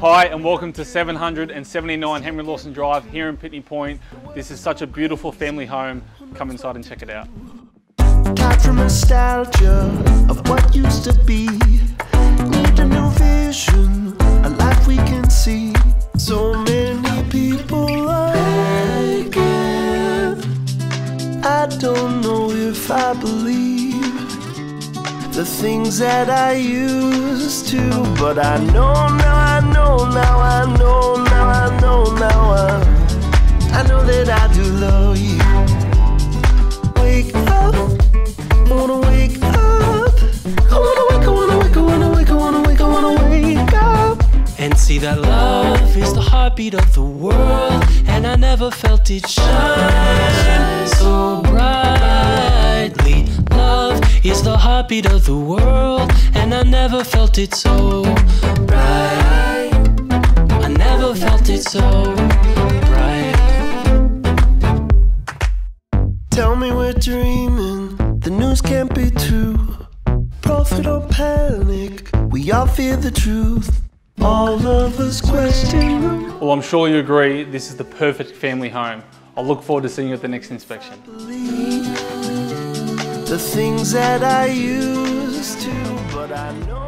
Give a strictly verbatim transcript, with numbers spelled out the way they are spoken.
Hi and welcome to seven hundred seventy-nine Henry Lawson Drive here in Pitney Point. This is such a beautiful family home. Come inside and check it out. Tied from nostalgia of what used to be. Need a new vision, a life we can see. So many people like it. I don't know if I believe the things that I used to, but I know now, I know now, I know now, I know now, I, I know that I do love you. Wake up, I wanna wake up, I wanna wake, I wanna wake, I wanna wake, I wanna wake, I wanna wake up and see that love is the heartbeat of the world, and I never felt it shine so brightly. Love is the heartbeat of the world, and I never felt it so bright. I never felt it so bright. Tell me we're dreaming, the news can't be true. Profit or panic, we all fear the truth. All of us question them. Well, I'm sure you agree this is the perfect family home. I'll look forward to seeing you at the next inspection. The things that I used to, but I know